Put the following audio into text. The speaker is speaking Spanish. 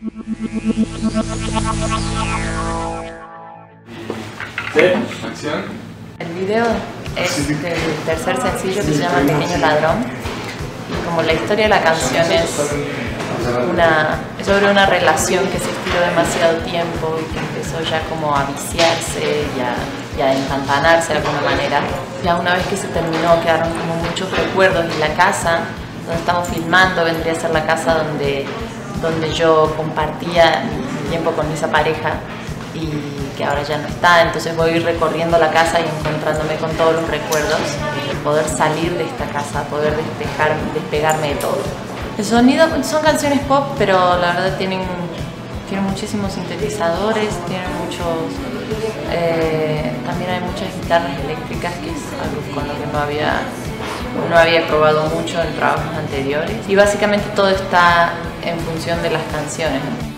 Sí, acción. El video es del tercer sencillo que se llama Pequeño Ladrón. Y como la historia de la canción es sobre una relación que se estiró demasiado tiempo y que empezó ya como a viciarse y a empantanarse de alguna manera. Ya una vez que se terminó quedaron como muchos recuerdos y la casa donde estamos filmando vendría a ser la casa donde yo compartía mi tiempo con esa pareja y que ahora ya no está, entonces voy a ir recorriendo la casa y encontrándome con todos los recuerdos y poder salir de esta casa, poder despegarme de todo. El sonido son canciones pop, pero la verdad tienen muchísimos sintetizadores, tienen también hay muchas guitarras eléctricas, que es algo con lo que no había probado mucho en trabajos anteriores, y básicamente todo está en función de las canciones, ¿no?